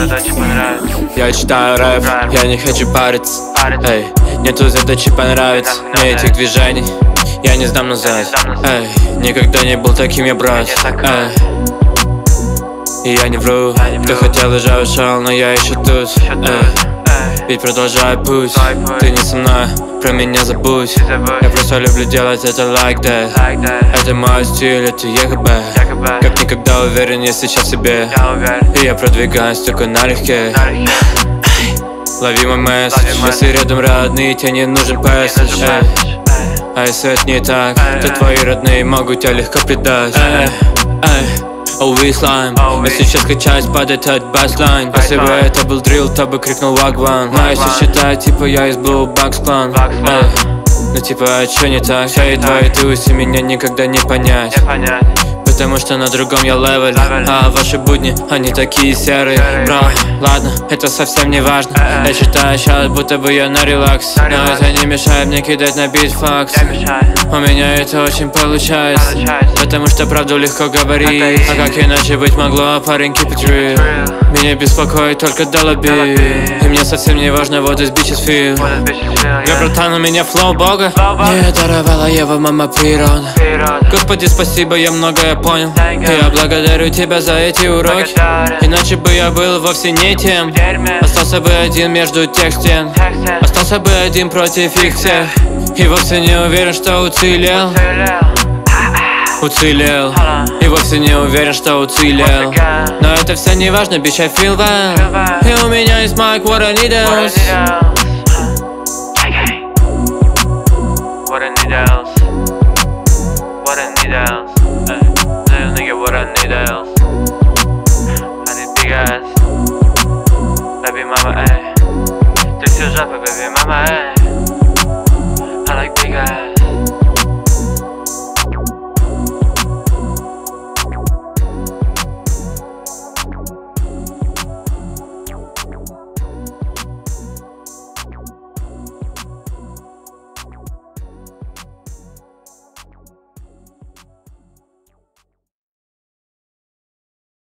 задачи понравится. Я читаю рэп, я не хочу париться. Эй, нету задачи понравится. Мне этих движений я не сдам назад. Эй, никогда не был таким я, брат. Эй, и я не вру. Кто хотел, уже ушел, но я еще тут. Эй, ведь продолжаю путь. Ты не со мной, про меня забудь. Я просто люблю делать это like that. Это мой стиль, это ЕГБ. Как никогда уверен я сейчас в себе. И я продвигаюсь только налегке. Лови мой месседж. Если рядом родные, тебе не нужен пэссидж. А если это не так, то твои родные могут тебя легко предать. Always lime. Если сейчас качаюсь под этот баслайн. Если бы это был дрил, то бы крикнул Wagwan. Но если считать, типа я из Blue Box Clan. Ну типа, а чё не так? Все и твои тусы меня никогда не понять. Потому что на другом я левеле. А ваши будни, они такие серые. Бро, ладно, это совсем не важно. Я считаю сейчас, будто бы я на релакс. Но это не мешает мне кидать на бит факс. У меня это очень получается. Потому что правду легко говорить. А как иначе быть могло, парень, keep it real. Меня беспокоит только доллаби. И мне совсем не важно, what this bitches feel. Я, братан, у меня флоу бога. Мне даровала его мама природа. Господи, спасибо, я многое понял. Я благодарю тебя за эти уроки. Иначе бы я был вовсе не тем. Остался бы один между тех стен. Остался бы один против их всех. И вовсе не уверен, что уцелел. Уцелел. И вовсе не уверен, что уцелел. Но это все не важно, bitch, I feel well. И у меня есть mic, what I need else. What I need else. What I need else. Little nigga, what I need else. I need big ass. Baby mama, ayy. Ты все жопа, baby mama, ayy.